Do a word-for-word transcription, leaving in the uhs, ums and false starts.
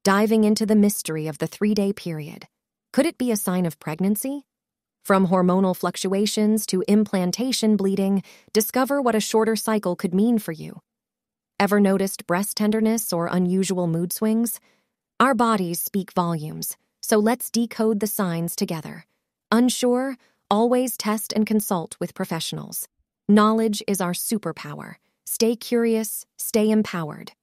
diving into the mystery of the three-day period. Could it be a sign of pregnancy? From hormonal fluctuations to implantation bleeding, discover what a shorter cycle could mean for you. Ever noticed breast tenderness or unusual mood swings? Our bodies speak volumes, so let's decode the signs together. Unsure? Always test and consult with professionals. Knowledge is our superpower. Stay curious, stay empowered.